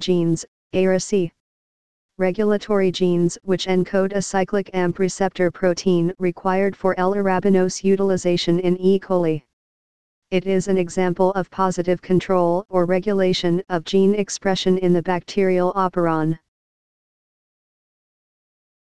Genes, araC. Regulatory genes which encode a cyclic AMP receptor protein required for L-arabinose utilization in E. coli. It is an example of positive control or regulation of gene expression in the bacterial operon.